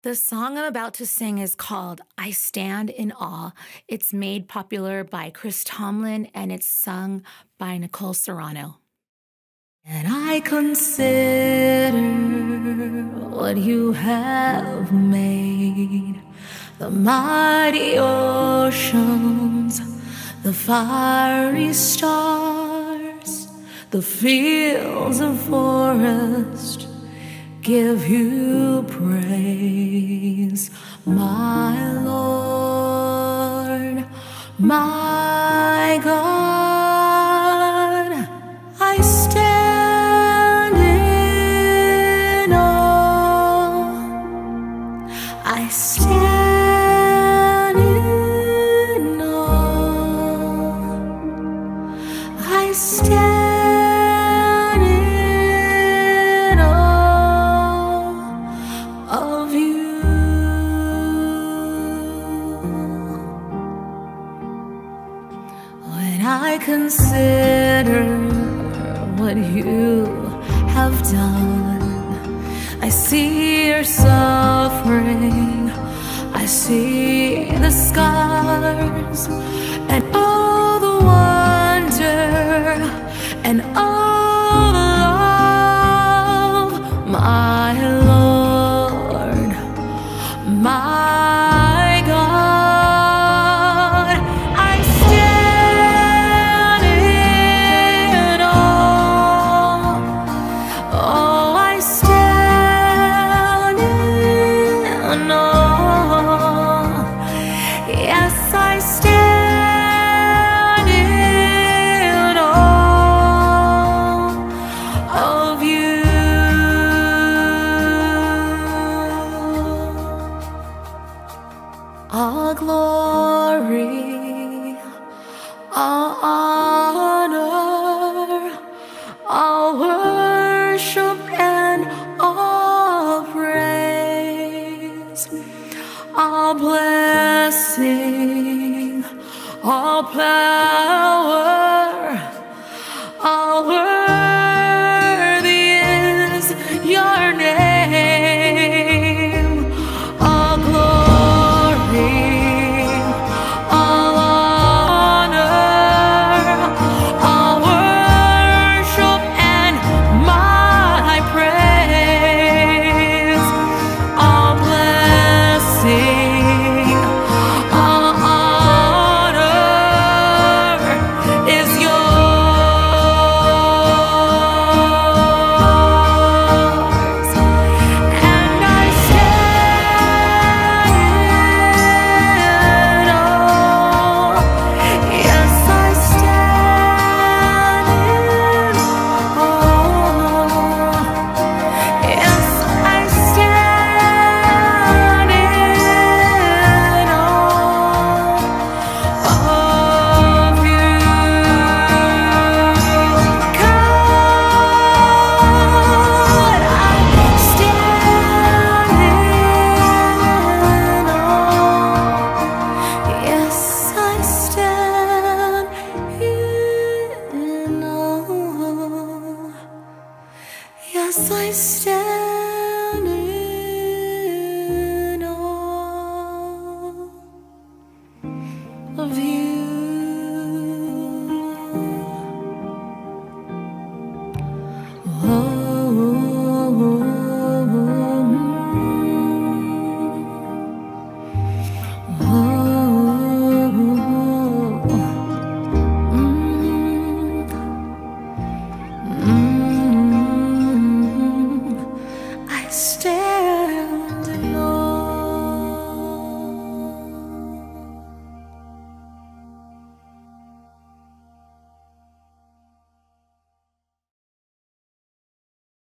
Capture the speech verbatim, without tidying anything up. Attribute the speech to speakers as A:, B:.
A: The song I'm about to sing is called I Stand in Awe. It's made popular by Chris Tomlin and it's sung by Nicole Serrano. And I consider what you have made, the mighty oceans, the fiery stars, the fields of forest give you praise, my Lord, my God. I stand in awe. I stand in awe. I stand of you. When I consider what you have done, I see your suffering, I see the scars, and all the wonder, and all the love, my Lord, my God. I stand in awe. Oh, I stand in awe. Yes, I stand in awe of you. All glory, all honor, all worship and all praise, all blessing, all power, all worthy is your name. All glory, all honor, all worship and my praise, all blessing, all honor is yours. And I stand in awe. Yes, I stand in awe. Yes, I stand in awe of you. God, I stand in awe. Yes, I stand in awe. Yes, I stand in awe of you. I stand